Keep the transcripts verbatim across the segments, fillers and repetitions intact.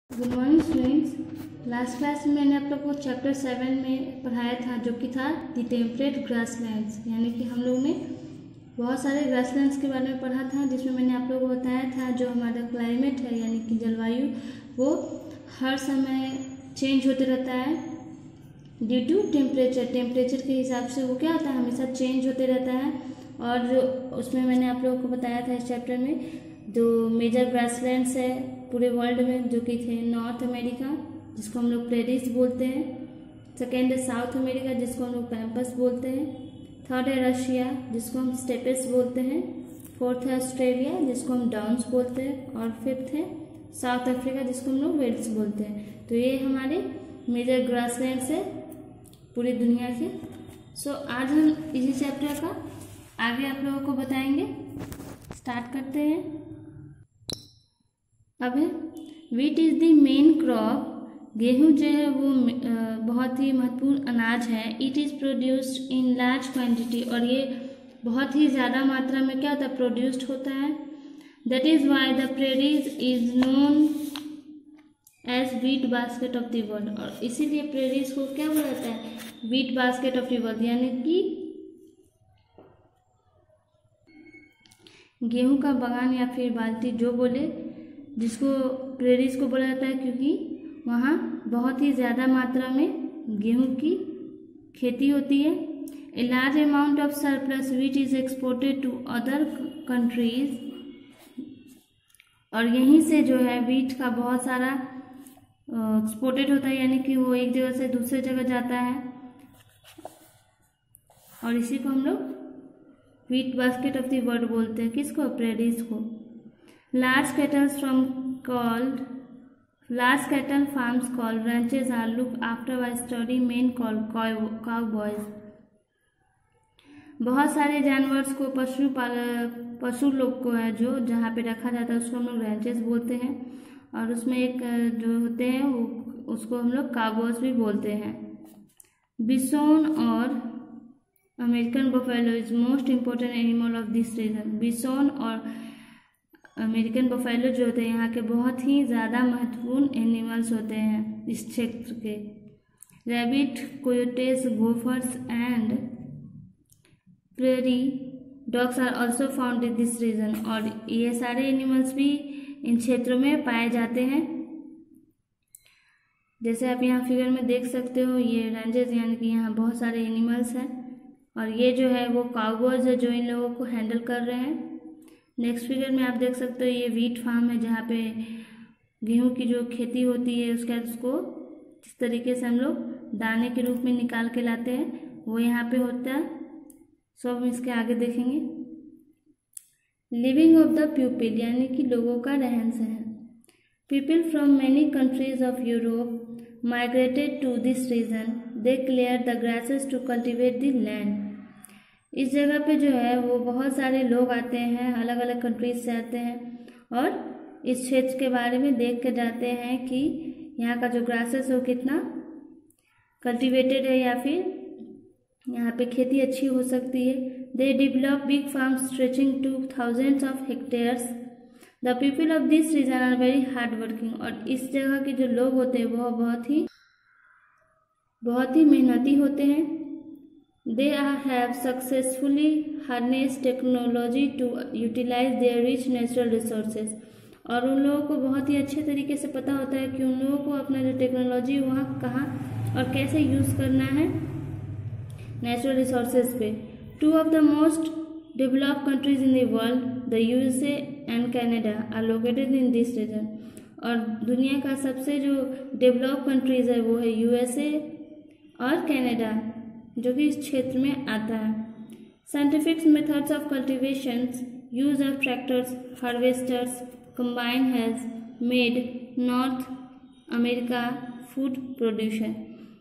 Good morning students. Last class में मैंने आप लोग को चैप्टर सेवन में पढ़ाया था, जो कि था द टेम्परेट ग्रासलैंड्स, यानी कि हम लोग ने बहुत सारे ग्रासलैंड्स के बारे में पढ़ा था, जिसमें मैंने आप लोगों को बताया था जो हमारा क्लाइमेट है यानी कि जलवायु वो हर समय चेंज होते रहता है ड्यू टू टेम्परेचर। टेम्परेचर के हिसाब से वो क्या होता है, हमेशा चेंज होते रहता है। और जो उसमें मैंने आप लोगों को बताया था इस चैप्टर में जो मेजर ग्रासलैंड्स है पूरे वर्ल्ड में, जो कि थे नॉर्थ अमेरिका जिसको हम लोग प्रेरीज बोलते हैं, सेकेंड है साउथ अमेरिका जिसको हम लोग पैम्पस बोलते हैं, थर्ड है रशिया जिसको हम स्टेपेस बोलते हैं, फोर्थ है ऑस्ट्रेलिया जिसको हम डाउन्स बोलते हैं, और फिफ्थ है साउथ अफ्रीका जिसको हम लोग वेल्स बोलते हैं। तो ये हमारे मेजर ग्रासलैंड्स है पूरी दुनिया के। सो आज हम इसी चैप्टर का आगे आप लोगों को बताएंगे। स्टार्ट करते हैं। अब है wheat is the main crop. गेहूँ जो है वो बहुत ही महत्वपूर्ण अनाज है। It is produced in large quantity, और ये बहुत ही ज़्यादा मात्रा में क्या होता है, प्रोड्यूस्ड होता है। That is why the prairies is known as wheat basket of the world, और इसीलिए प्रेरीज को क्या बोला जाता है, wheat basket of the world, यानी कि गेहूं का बगान या फिर बाल्टी जो बोले, जिसको प्रेरीज को बोला जाता है क्योंकि वहाँ बहुत ही ज़्यादा मात्रा में गेहूं की खेती होती है। A large amount of surplus wheat is exported to other countries, और यहीं से जो है व्हीट का बहुत सारा एक्सपोर्टेड होता है, यानी कि वो एक जगह से दूसरे जगह जाता है, और इसी को हम लोग wheat basket of the world बोलते हैं। किसको, प्रेरीज को। Large cattle from called large cattle farms called ranches are look after by sturdy men called cowboys. बहुत सारे जानवर को पशु पाल पशु लोग को है जो जहाँ पे रखा जाता है उसको हम लोग रैंचेस बोलते हैं, और उसमें एक जो होते हैं वो उसको हम लोग काउबॉयज भी बोलते हैं। बिसोन और American buffalo is most important animal of this region. Bison और अमेरिकन बफेलो जो होते हैं यहाँ के बहुत ही ज़्यादा महत्वपूर्ण एनिमल्स होते हैं इस क्षेत्र के। Rabbit, coyotes, gophers and prairie dogs are also found in this region, और ये सारे एनिमल्स भी इन क्षेत्रों में पाए जाते हैं। जैसे आप यहाँ फिगर में देख सकते हो, ये रेंजेस यानी कि यहाँ बहुत सारे एनिमल्स हैं, और ये जो है वो काउबॉयज है जो इन लोगों को हैंडल कर रहे हैं। नेक्स्ट फिगर में आप देख सकते हो ये वीट फार्म है जहाँ पे गेहूं की जो खेती होती है उसके उसको जिस तरीके से हम लोग दाने के रूप में निकाल के लाते हैं वो यहाँ पे होता है। सो हम इसके आगे देखेंगे। लिविंग ऑफ द पीपल, यानी कि लोगों का रहन सहन। People from many countries of Europe migrated to this region. They clear the grasses to cultivate the land. इस जगह पे जो है वो बहुत सारे लोग आते हैं, अलग अलग कंट्रीज से आते हैं, और इस क्षेत्र के बारे में देख के जाते हैं कि यहाँ का जो ग्रासेस है वो कितना कल्टिवेटेड है या फिर यहाँ पे खेती अच्छी हो सकती है। They develop big farms stretching to thousands of hectares. The people of this region are very hard working, और इस जगह के जो लोग होते हैं वह बहुत ही बहुत ही मेहनती होते हैं। They have successfully harnessed technology to utilize their rich natural resources, और उन लोगों को बहुत ही अच्छे तरीके से पता होता है कि उन लोगों को अपना जो टेक्नोलॉजी वहाँ कहाँ और कैसे यूज़ करना है नेचुरल रिसोर्सेज पे। Two of the most developed countries in the world, the USA and Canada, are located in this region, और दुनिया का सबसे जो डेवलप कंट्रीज है वो है यूएसए और कनाडा, जो कि इस क्षेत्र में आता है। Scientific methods of cultivation, use of tractors, harvesters combine has made North America food producer.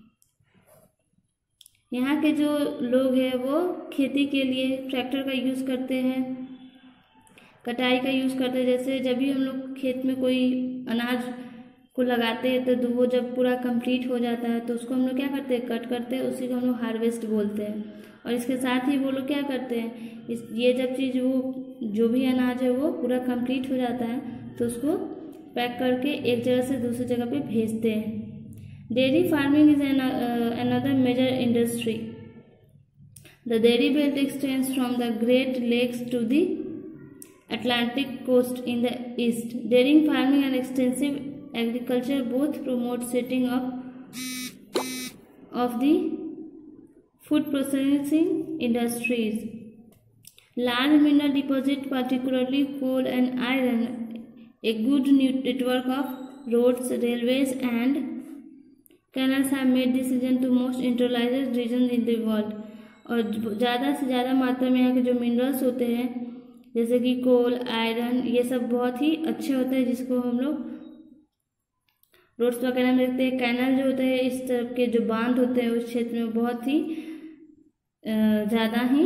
यहाँ के जो लोग हैं वो खेती के लिए ट्रैक्टर का यूज़ करते हैं, कटाई का यूज़ करते हैं। जैसे जब भी हम लोग खेत में कोई अनाज को लगाते हैं तो वो जब पूरा कंप्लीट हो जाता है तो उसको हम लोग क्या करते हैं, कट करते हैं, उसी को हम लोग हार्वेस्ट बोलते हैं। और इसके साथ ही वो लोग क्या करते हैं, इस ये जब चीज़ वो जो भी अनाज है वो पूरा कंप्लीट हो जाता है तो उसको पैक करके एक जगह से दूसरी जगह पे भेजते हैं। Dairy farming is another major industry. The dairy belt extends from the Great Lakes to the Atlantic coast in the east. Dairy farming and extensive agriculture both promote setting up of the food processing industries. Large mineral deposits, particularly coal and iron, a good network of roads, railways, and canals have made this region to most industrialized region in the world. और ज़्यादा से ज़्यादा मात्रा में यहाँ के जो minerals होते हैं जैसे कि कोल, आयरन, ये सब बहुत ही अच्छे होते हैं जिसको हम लोग रोड्स वगैरह में देखते हैं। कैनल जो होते हैं, इस तरफ के जो बांध होते हैं उस क्षेत्र में बहुत ही ज़्यादा ही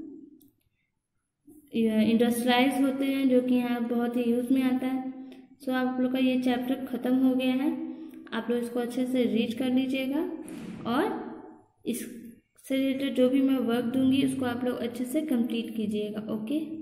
इंडस्ट्रियलाइज होते हैं, जो कि यहाँ बहुत ही यूज में आता है। सो आप लोग का ये चैप्टर ख़त्म हो गया है। आप लोग इसको अच्छे से रीड कर लीजिएगा और इससे रिलेटेड जो भी मैं वर्क दूंगी उसको आप लोग अच्छे से कंप्लीट कीजिएगा। ओके।